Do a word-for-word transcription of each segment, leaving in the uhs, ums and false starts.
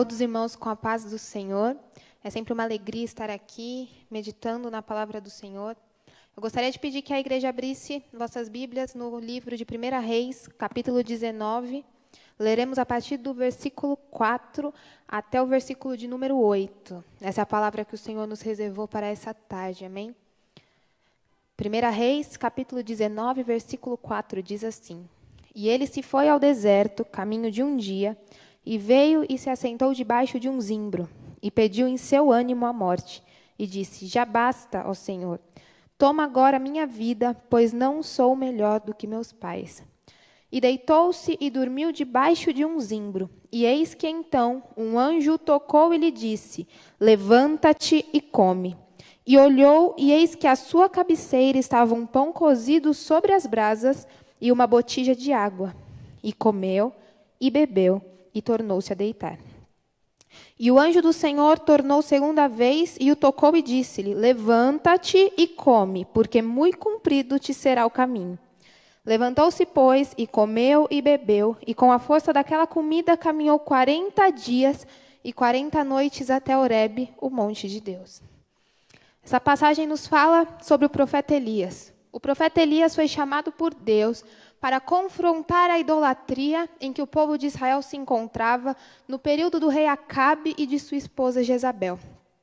Saúdo os irmãos com a paz do Senhor. É sempre uma alegria estar aqui, meditando na palavra do Senhor. Eu gostaria de pedir que a igreja abrisse vossas Bíblias no livro de primeira Reis, capítulo dezenove. Leremos a partir do versículo quatro até o versículo de número oito. Essa é a palavra que o Senhor nos reservou para essa tarde, amém? primeira Reis, capítulo dezenove, versículo quatro, diz assim: E ele se foi ao deserto, caminho de um dia, e veio e se assentou debaixo de um zimbro, e pediu em seu ânimo a morte, e disse: Já basta, ó Senhor, toma agora minha vida, pois não sou melhor do que meus pais. E deitou-se e dormiu debaixo de um zimbro. E eis que então um anjo o tocou e lhe disse: Levanta-te e come. E olhou, e eis que à sua cabeceira estava um pão cozido sobre as brasas e uma botija de água. E comeu, e bebeu, e tornou-se a deitar. E o anjo do Senhor tornou segunda vez, e o tocou e disse-lhe: Levanta-te e come, porque muito comprido te será o caminho. Levantou-se, pois, e comeu e bebeu, e com a força daquela comida caminhou quarenta dias e quarenta noites até Horebe, o monte de Deus. Essa passagem nos fala sobre o profeta Elias. O profeta Elias foi chamado por Deus para confrontar a idolatria em que o povo de Israel se encontrava no período do rei Acabe e de sua esposa Jezabel.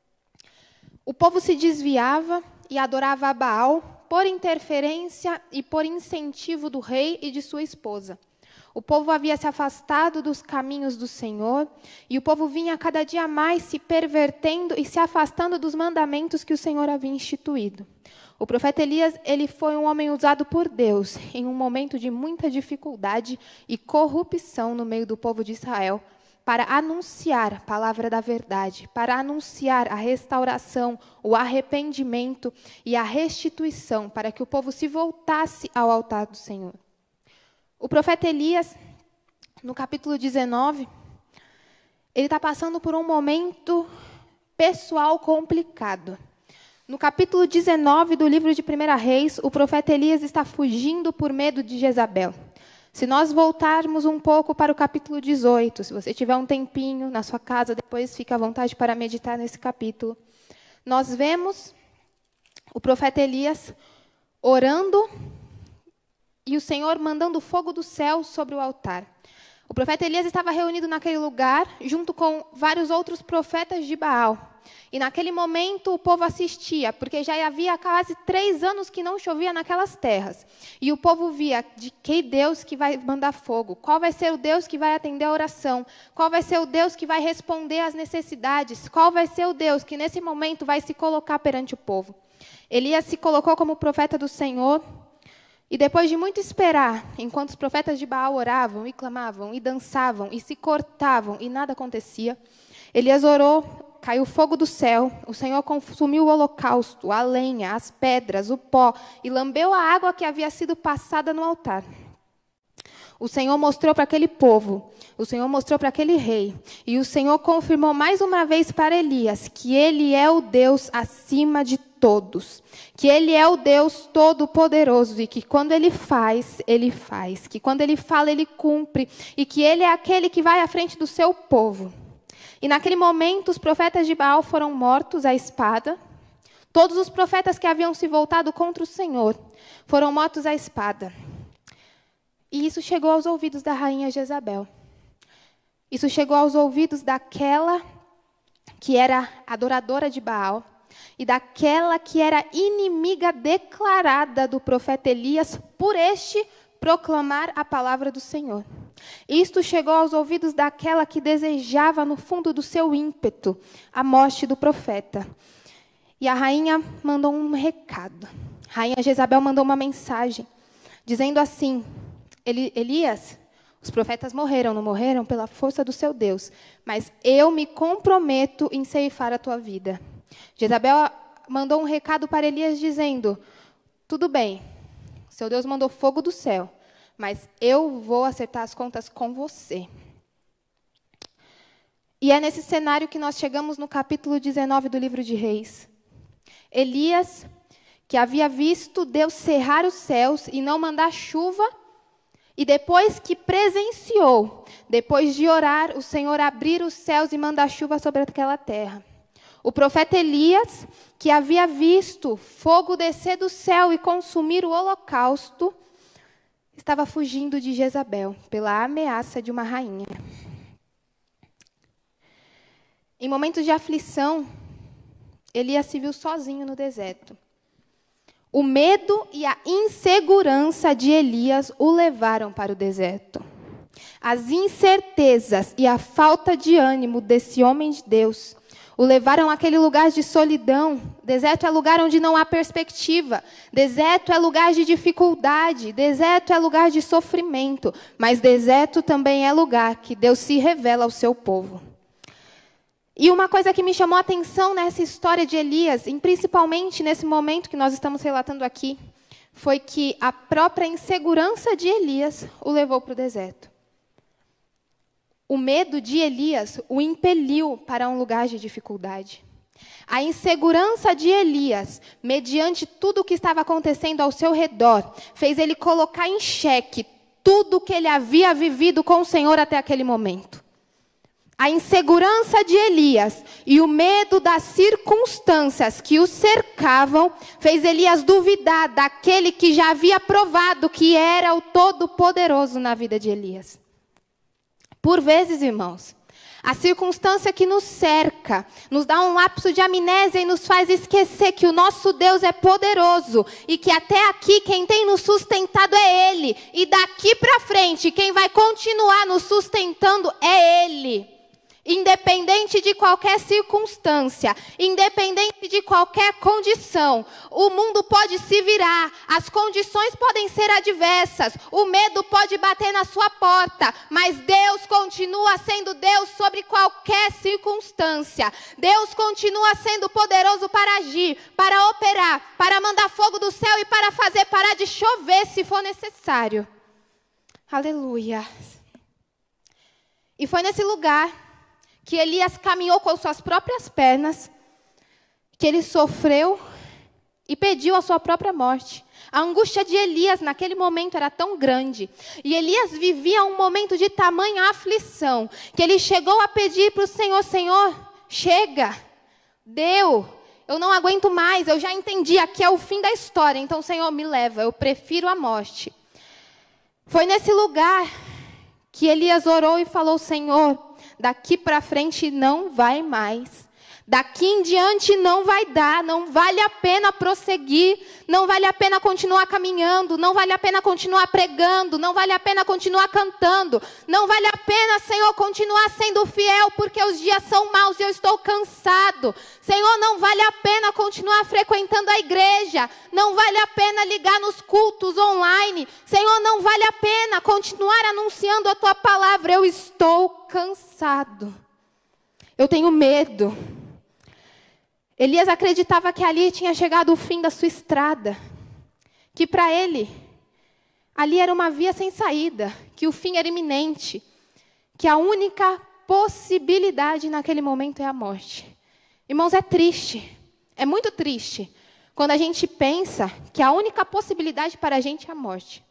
O povo se desviava e adorava a Baal por interferência e por incentivo do rei e de sua esposa. O povo havia se afastado dos caminhos do Senhor, e o povo vinha cada dia mais se pervertendo e se afastando dos mandamentos que o Senhor havia instituído. O profeta Elias, ele foi um homem usado por Deus em um momento de muita dificuldade e corrupção no meio do povo de Israel, para anunciar a palavra da verdade, para anunciar a restauração, o arrependimento e a restituição, para que o povo se voltasse ao altar do Senhor. O profeta Elias, no capítulo dezenove, ele está passando por um momento pessoal complicado. No capítulo dezenove do livro de primeira Reis, o profeta Elias está fugindo por medo de Jezabel. Se nós voltarmos um pouco para o capítulo dezoito, se você tiver um tempinho na sua casa, depois fica à vontade para meditar nesse capítulo, nós vemos o profeta Elias orando e o Senhor mandando fogo do céu sobre o altar. O profeta Elias estava reunido naquele lugar, junto com vários outros profetas de Baal. E naquele momento o povo assistia, porque já havia quase três anos que não chovia naquelas terras. E o povo via de que Deus que vai mandar fogo, qual vai ser o Deus que vai atender a oração, qual vai ser o Deus que vai responder às necessidades, qual vai ser o Deus que nesse momento vai se colocar perante o povo. Elias se colocou como profeta do Senhor. E depois de muito esperar, enquanto os profetas de Baal oravam e clamavam e dançavam e se cortavam e nada acontecia, Elias orou, caiu fogo do céu, o Senhor consumiu o holocausto, a lenha, as pedras, o pó e lambeu a água que havia sido passada no altar. O Senhor mostrou para aquele povo, o Senhor mostrou para aquele rei, e o Senhor confirmou mais uma vez para Elias que ele é o Deus acima de todos, que ele é o Deus todo-poderoso e que quando ele faz, ele faz, que quando ele fala, ele cumpre, e que ele é aquele que vai à frente do seu povo. E naquele momento, os profetas de Baal foram mortos à espada. Todos os profetas que haviam se voltado contra o Senhor foram mortos à espada. E isso chegou aos ouvidos da rainha Jezabel. Isso chegou aos ouvidos daquela que era adoradora de Baal e daquela que era inimiga declarada do profeta Elias por este proclamar a palavra do Senhor. Isto chegou aos ouvidos daquela que desejava no fundo do seu ímpeto a morte do profeta. E a rainha mandou um recado. A rainha Jezabel mandou uma mensagem dizendo assim: Elias, os profetas morreram, não morreram pela força do seu Deus, mas eu me comprometo em ceifar a tua vida. Jezabel mandou um recado para Elias dizendo: tudo bem, seu Deus mandou fogo do céu, mas eu vou acertar as contas com você. E é nesse cenário que nós chegamos no capítulo dezenove do livro de Reis. Elias, que havia visto Deus cerrar os céus e não mandar chuva, E depois que presenciou, depois de orar, o Senhor abrir os céus e mandar chuva sobre aquela terra. O profeta Elias, que havia visto fogo descer do céu e consumir o holocausto, estava fugindo de Jezabel pela ameaça de uma rainha. Em momentos de aflição, Elias se viu sozinho no deserto. O medo e a insegurança de Elias o levaram para o deserto. As incertezas e a falta de ânimo desse homem de Deus o levaram àquele lugar de solidão. Deserto é lugar onde não há perspectiva. Deserto é lugar de dificuldade. Deserto é lugar de sofrimento. Mas deserto também é lugar que Deus se revela ao seu povo. E uma coisa que me chamou a atenção nessa história de Elias, e principalmente nesse momento que nós estamos relatando aqui, foi que a própria insegurança de Elias o levou para o deserto. O medo de Elias o impeliu para um lugar de dificuldade. A insegurança de Elias, mediante tudo o que estava acontecendo ao seu redor, fez ele colocar em xeque tudo o que ele havia vivido com o Senhor até aquele momento. A insegurança de Elias e o medo das circunstâncias que o cercavam fez Elias duvidar daquele que já havia provado que era o Todo-Poderoso na vida de Elias. Por vezes, irmãos, a circunstância que nos cerca nos dá um lapso de amnésia e nos faz esquecer que o nosso Deus é poderoso e que até aqui quem tem nos sustentado é Ele. E daqui para frente quem vai continuar nos sustentando é Ele. Independente de qualquer circunstância, independente de qualquer condição, o mundo pode se virar, as condições podem ser adversas, o medo pode bater na sua porta, mas Deus continua sendo Deus sobre qualquer circunstância. Deus continua sendo poderoso para agir, para operar, para mandar fogo do céu e para fazer parar de chover se for necessário. Aleluia. E foi nesse lugar que Elias caminhou com suas próprias pernas, que ele sofreu e pediu a sua própria morte. A angústia de Elias naquele momento era tão grande. E Elias vivia um momento de tamanha aflição, que ele chegou a pedir para o Senhor: Senhor, chega, deu, eu não aguento mais, eu já entendi, aqui é o fim da história, então Senhor, me leva, eu prefiro a morte. Foi nesse lugar que Elias orou e falou: Senhor, daqui para frente não vai mais. Daqui em diante não vai dar, não vale a pena prosseguir, não vale a pena continuar caminhando, não vale a pena continuar pregando, não vale a pena continuar cantando, não vale a pena, Senhor, continuar sendo fiel, porque os dias são maus e eu estou cansado. Senhor, não vale a pena continuar frequentando a igreja, não vale a pena ligar nos cultos online, Senhor, não vale a pena continuar anunciando a Tua palavra, eu estou cansado, eu tenho medo. Elias acreditava que ali tinha chegado o fim da sua estrada, que para ele, ali era uma via sem saída, que o fim era iminente, que a única possibilidade naquele momento é a morte. Irmãos, é triste, é muito triste, quando a gente pensa que a única possibilidade para a gente é a morte.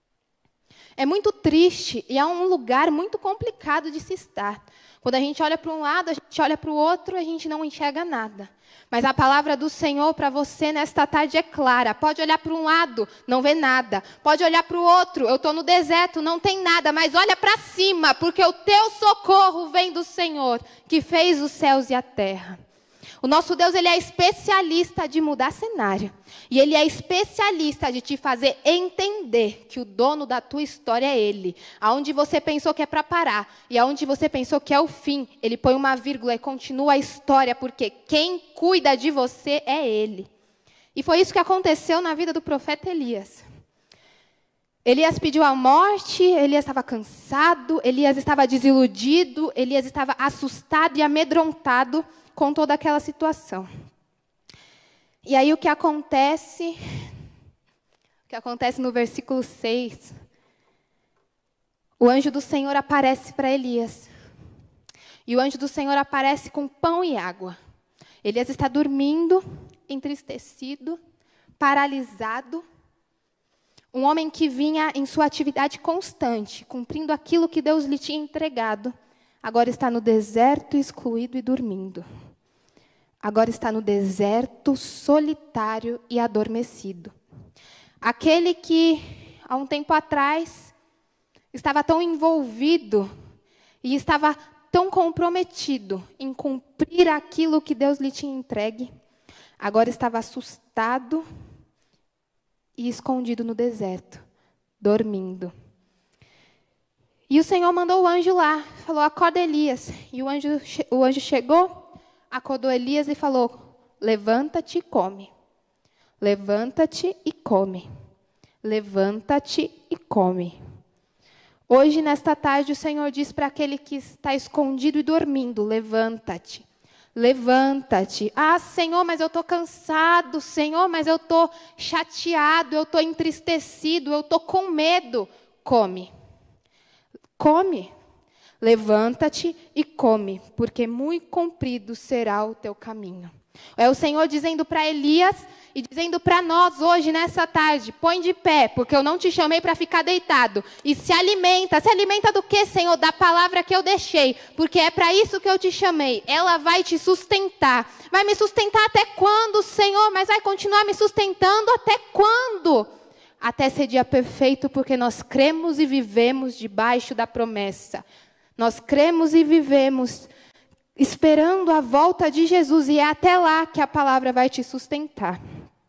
É muito triste e é um lugar muito complicado de se estar. Quando a gente olha para um lado, a gente olha para o outro, a gente não enxerga nada. Mas a palavra do Senhor para você nesta tarde é clara. Pode olhar para um lado, não vê nada. Pode olhar para o outro, eu estou no deserto, não tem nada. Mas olha para cima, porque o teu socorro vem do Senhor, que fez os céus e a terra. O nosso Deus, Ele é especialista de mudar cenário. E Ele é especialista de te fazer entender que o dono da tua história é Ele. Aonde você pensou que é para parar e aonde você pensou que é o fim, Ele põe uma vírgula e continua a história, porque quem cuida de você é Ele. E foi isso que aconteceu na vida do profeta Elias. Elias pediu a morte, Elias estava cansado, Elias estava desiludido, Elias estava assustado e amedrontado com toda aquela situação. E aí o que acontece, o que acontece no versículo seis, o anjo do Senhor aparece para Elias. E o anjo do Senhor aparece com pão e água. Elias está dormindo, entristecido, paralisado. Um homem que vinha em sua atividade constante, cumprindo aquilo que Deus lhe tinha entregado, agora está no deserto, excluído e dormindo. Agora está no deserto, solitário e adormecido. Aquele que, há um tempo atrás, estava tão envolvido e estava tão comprometido em cumprir aquilo que Deus lhe tinha entregue, agora estava assustado e escondido no deserto, dormindo. E o Senhor mandou o anjo lá, falou, acorda Elias. E o anjo, o anjo chegou, acordou Elias e falou, levanta-te e come. Levanta-te e come. Levanta-te e come. Hoje, nesta tarde, o Senhor diz para aquele que está escondido e dormindo, levanta-te. Levanta-te. Ah, Senhor, mas eu estou cansado. Senhor, mas eu estou chateado, eu estou entristecido, eu estou com medo. Come. Come. Levanta-te e come, porque muito comprido será o teu caminho. É o Senhor dizendo para Elias e dizendo para nós hoje, nessa tarde, põe de pé, porque eu não te chamei para ficar deitado. E se alimenta. Se alimenta do que, Senhor? Da palavra que eu deixei, porque é para isso que eu te chamei. Ela vai te sustentar. Vai me sustentar até quando, Senhor? Mas vai continuar me sustentando até quando? Até ser dia perfeito, porque nós cremos e vivemos debaixo da promessa. Nós cremos e vivemos esperando a volta de Jesus, e é até lá que a palavra vai te sustentar.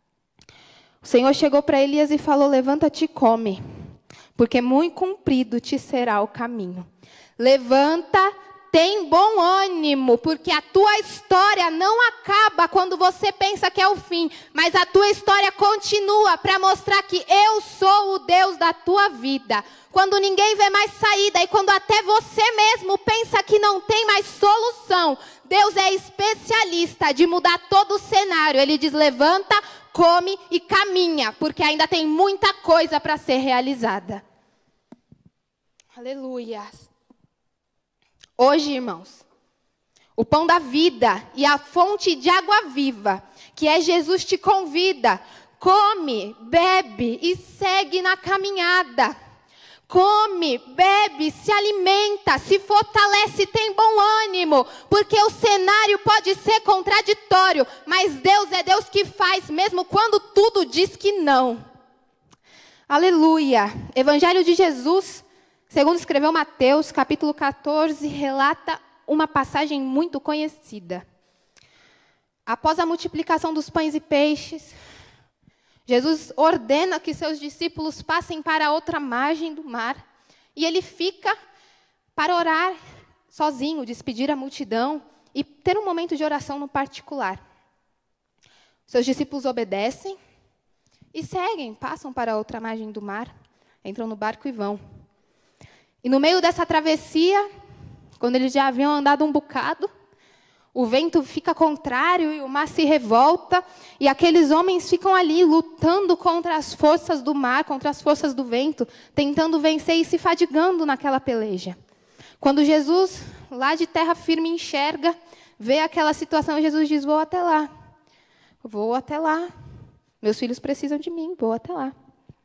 O Senhor chegou para Elias e falou, levanta-te e come, porque muito comprido te será o caminho. Levanta, tem bom ânimo, porque a tua história não acaba quando você pensa que é o fim, mas a tua história continua para mostrar que eu sou o Deus da tua vida. Quando ninguém vê mais saída e quando até você mesmo pensa que não tem mais solução, Deus é especialista de mudar todo o cenário. Ele diz, levanta, come e caminha, porque ainda tem muita coisa para ser realizada. Aleluia. Hoje, irmãos, o pão da vida e a fonte de água viva, que é Jesus, te convida. Come, bebe e segue na caminhada. Come, bebe, se alimenta, se fortalece, tem bom ânimo, porque o cenário pode ser contraditório, mas Deus é Deus que faz, mesmo quando tudo diz que não. Aleluia. Evangelho de Jesus, segundo escreveu Mateus, capítulo quatorze, relata uma passagem muito conhecida. Após a multiplicação dos pães e peixes, Jesus ordena que seus discípulos passem para a outra margem do mar. E ele fica para orar sozinho, despedir a multidão e ter um momento de oração no particular. Seus discípulos obedecem e seguem, passam para a outra margem do mar, entram no barco e vão. E no meio dessa travessia, quando eles já haviam andado um bocado, o vento fica contrário e o mar se revolta, e aqueles homens ficam ali lutando contra as forças do mar, contra as forças do vento, tentando vencer e se fadigando naquela peleja. Quando Jesus, lá de terra firme, enxerga, vê aquela situação, Jesus diz, vou até lá, vou até lá, meus filhos precisam de mim, vou até lá.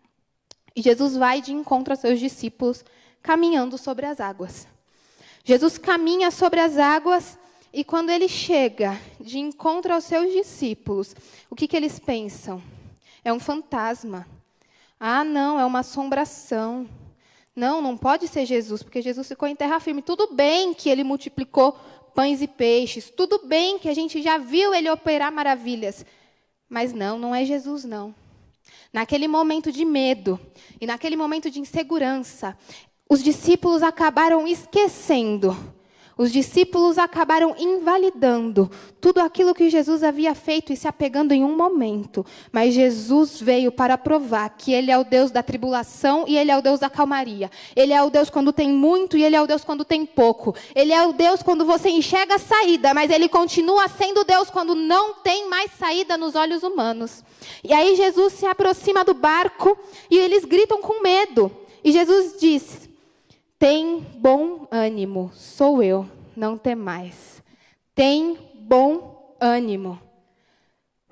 E Jesus vai de encontro aos seus discípulos, caminhando sobre as águas. Jesus caminha sobre as águas. E quando ele chega de encontro aos seus discípulos, o que, que eles pensam? É um fantasma. Ah, não, é uma assombração. Não, não pode ser Jesus, porque Jesus ficou em terra firme. Tudo bem que ele multiplicou pães e peixes. Tudo bem que a gente já viu ele operar maravilhas. Mas não, não é Jesus, não. Naquele momento de medo e naquele momento de insegurança, os discípulos acabaram esquecendo. Os discípulos acabaram invalidando tudo aquilo que Jesus havia feito e se apegando em um momento. Mas Jesus veio para provar que Ele é o Deus da tribulação e Ele é o Deus da calmaria. Ele é o Deus quando tem muito e Ele é o Deus quando tem pouco. Ele é o Deus quando você enxerga a saída, mas Ele continua sendo Deus quando não tem mais saída nos olhos humanos. E aí Jesus se aproxima do barco e eles gritam com medo. E Jesus diz, tem bom ânimo, sou eu, não temais. Tem bom ânimo.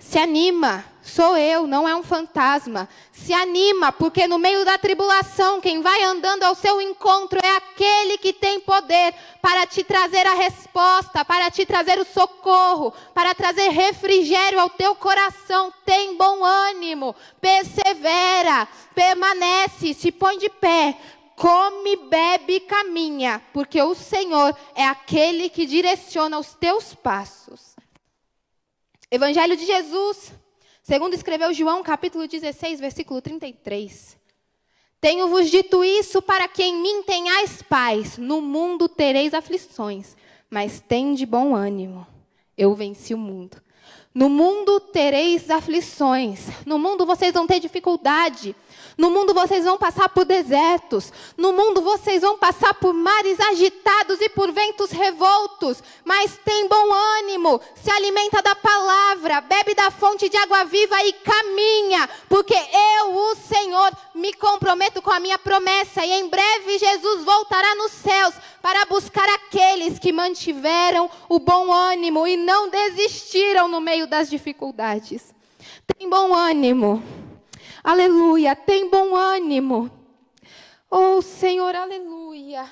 Se anima, sou eu, não é um fantasma. Se anima, porque no meio da tribulação, quem vai andando ao seu encontro é aquele que tem poder para te trazer a resposta, para te trazer o socorro, para trazer refrigério ao teu coração. Tem bom ânimo, persevera, permanece, se põe de pé, come, bebe e caminha, porque o Senhor é aquele que direciona os teus passos. Evangelho de Jesus, segundo escreveu João, capítulo dezesseis, versículo trinta e três. Tenho-vos dito isso para que em mim tenhais paz. No mundo tereis aflições, mas tende bom ânimo. Eu venci o mundo. No mundo tereis aflições. No mundo vocês vão ter dificuldade. No mundo vocês vão passar por desertos. No mundo vocês vão passar por mares agitados e por ventos revoltos. Mas tem bom ânimo. Se alimenta da palavra. Bebe da fonte de água viva e caminha. Porque eu, o Senhor, me comprometo com a minha promessa. E em breve Jesus voltará nos céus para buscar aqueles que mantiveram o bom ânimo e não desistiram no meio das dificuldades. Tem bom ânimo. Aleluia, tem bom ânimo. Oh, Senhor, aleluia.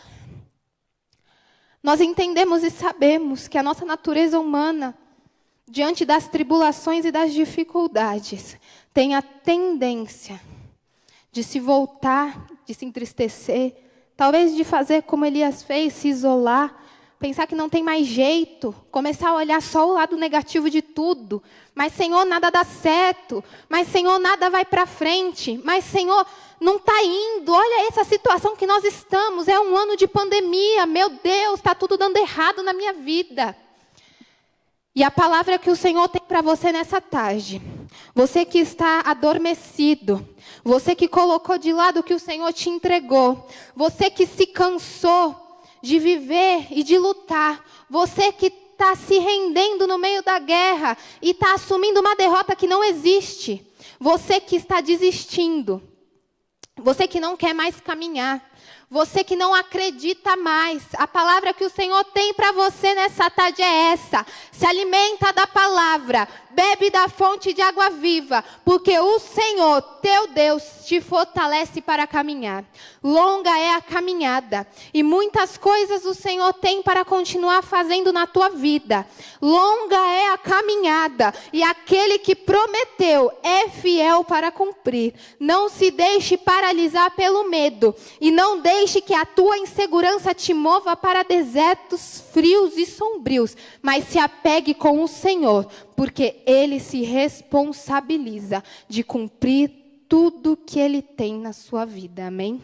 Nós entendemos e sabemos que a nossa natureza humana, diante das tribulações e das dificuldades, tem a tendência de se voltar, de se entristecer, talvez de fazer como Elias fez, se isolar, pensar que não tem mais jeito, começar a olhar só o lado negativo de tudo. Mas, Senhor, nada dá certo. Mas, Senhor, nada vai para frente. Mas, Senhor, não está indo. Olha essa situação que nós estamos. É um ano de pandemia. Meu Deus, está tudo dando errado na minha vida. E a palavra que o Senhor tem para você nessa tarde. Você que está adormecido. Você que colocou de lado o que o Senhor te entregou. Você que se cansou de viver e de lutar. Você que está se rendendo no meio da guerra e está assumindo uma derrota que não existe. Você que está desistindo. Você que não quer mais caminhar. Você que não acredita mais. A palavra que o Senhor tem para você nessa tarde é essa. Se alimenta da palavra. Bebe da fonte de água viva. Porque o Senhor, teu Deus, te fortalece para caminhar. Longa é a caminhada. E muitas coisas o Senhor tem para continuar fazendo na tua vida. Longa é a caminhada. E aquele que prometeu é fiel para cumprir. Não se deixe paralisar pelo medo. E não deixe que a tua insegurança te mova para desertos frios e sombrios. Mas se apegue com o Senhor. Porque Ele se responsabiliza de cumprir tudo que Ele tem na sua vida. Amém?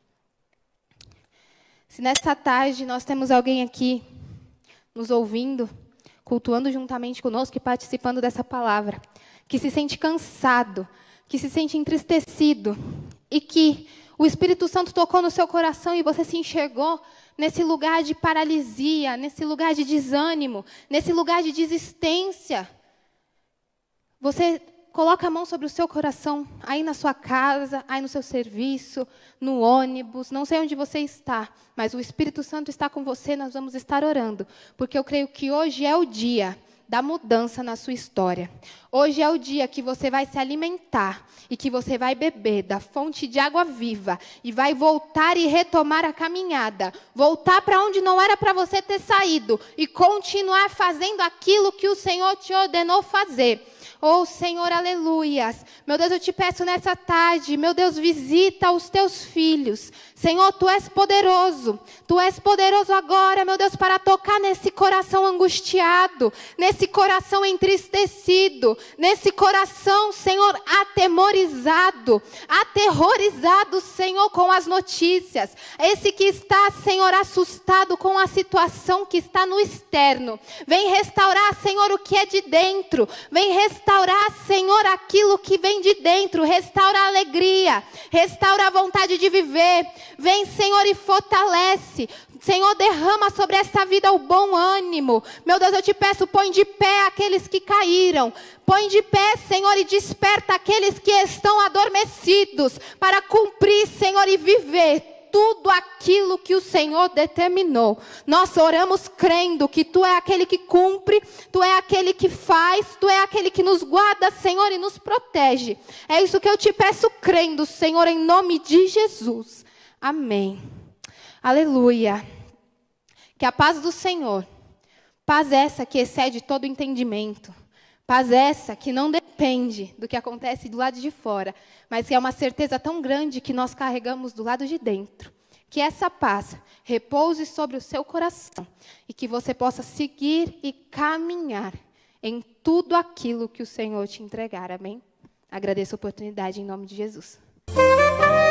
Se nessa tarde nós temos alguém aqui nos ouvindo, cultuando juntamente conosco e participando dessa palavra, que se sente cansado, que se sente entristecido e que o Espírito Santo tocou no seu coração e você se enxergou nesse lugar de paralisia, nesse lugar de desânimo, nesse lugar de desistência. Você coloca a mão sobre o seu coração, aí na sua casa, aí no seu serviço, no ônibus, não sei onde você está, mas o Espírito Santo está com você, nós vamos estar orando, porque eu creio que hoje é o dia da mudança na sua história. Hoje é o dia que você vai se alimentar e que você vai beber da fonte de água viva e vai voltar e retomar a caminhada, voltar para onde não era para você ter saído e continuar fazendo aquilo que o Senhor te ordenou fazer. Oh, Senhor, aleluias. Meu Deus, eu te peço nessa tarde, meu Deus, visita os teus filhos. Senhor, Tu és poderoso. Tu és poderoso agora, meu Deus, para tocar nesse coração angustiado, nesse coração entristecido, nesse coração, Senhor, atemorizado, aterrorizado, Senhor, com as notícias. Esse que está, Senhor, assustado com a situação que está no externo. Vem restaurar, Senhor, o que é de dentro. Vem restaurar, Senhor, aquilo que vem de dentro. Restaura a alegria. Restaura a vontade de viver. Vem, Senhor, e fortalece. Senhor, derrama sobre essa vida o bom ânimo. Meu Deus, eu te peço, põe de pé aqueles que caíram. Põe de pé, Senhor, e desperta aqueles que estão adormecidos para cumprir, Senhor, e viver tudo aquilo que o Senhor determinou. Nós oramos crendo que Tu é aquele que cumpre, Tu é aquele que faz, Tu é aquele que nos guarda, Senhor, e nos protege. É isso que eu te peço crendo, Senhor, em nome de Jesus. Amém. Aleluia. Que a paz do Senhor, paz essa que excede todo entendimento, paz essa que não depende do que acontece do lado de fora, mas que é uma certeza tão grande que nós carregamos do lado de dentro. Que essa paz repouse sobre o seu coração e que você possa seguir e caminhar em tudo aquilo que o Senhor te entregar. Amém? Agradeço a oportunidade em nome de Jesus.